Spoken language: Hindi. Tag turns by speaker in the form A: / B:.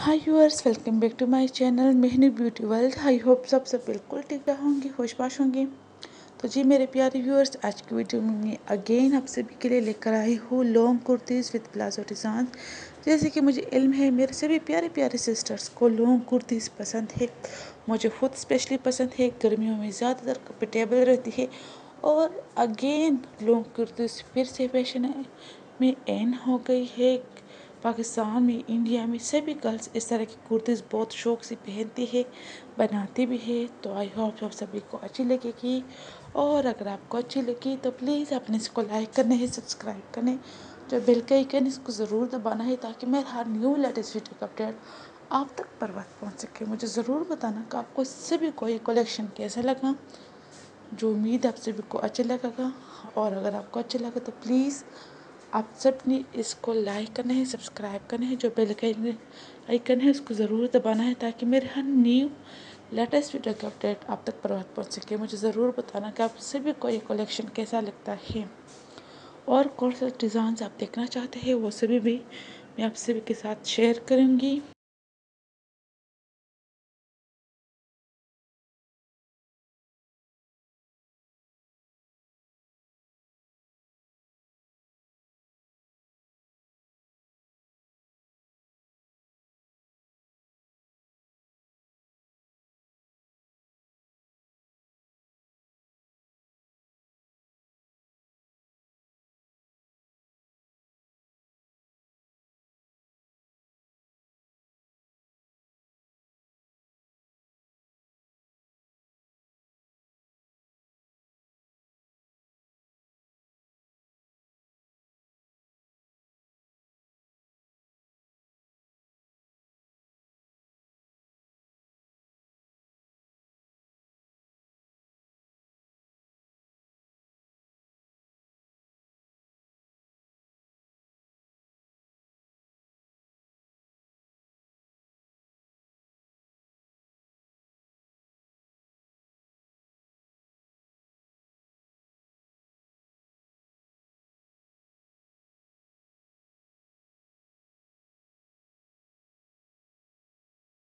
A: Hi viewers, welcome back to my channel Mehni beauty world. I hope सब बिल्कुल ठीक होंगे, खुशबाश होंगे। तो जी मेरे प्यारे व्यूअर्स, आज की वीडियो में मैं अगेन आप सभी के लिए लेकर आई हूँ long kurtis with palazzo design. जैसे कि मुझे इल्म है, मेरे सभी प्यारे प्यारे सिस्टर्स को लॉन्ग कुर्तीज़ पसंद है। मुझे खुद स्पेशली पसंद है, गर्मियों में ज़्यादातर कंफर्टेबल रहती है। और अगेन लॉन्ग कुर्तीज़ फिर से फैशन में एन हो गई है। पाकिस्तान में, इंडिया में सभी गर्ल्स इस तरह की कुर्तीज़ बहुत शौक से पहनती है, बनाती भी है। तो आई होप आप सभी को अच्छी लगेगी। और अगर आपको अच्छी लगी तो प्लीज़ अपने इसको लाइक करने है, सब्सक्राइब करने, जो बेल का आइकन इसको ज़रूर दबाना है, ताकि मेरा हर न्यू लेटेस्ट वीडियो का अपडेट आप तक पर वक्त पहुँच सके। मुझे ज़रूर बताना कि आपको सभी को ये कलेक्शन कैसा लगा। जो उम्मीद है आप सभी को अच्छा लगेगा। और अगर आपको अच्छा लगा तो प्लीज़ आप सब ने इसको लाइक करना है, सब्सक्राइब करना है, जो बेल का आइकन है उसको ज़रूर दबाना है, ताकि मेरे हर न्यू लेटेस्ट वीडियो का अपडेट आप तक पर पहुँच सके। मुझे ज़रूर बताना कि आप सभी को ये कलेक्शन कैसा लगता है और कौन सा डिज़ाइन आप देखना चाहते हैं, वो सभी भी मैं आप सभी के साथ शेयर करूँगी।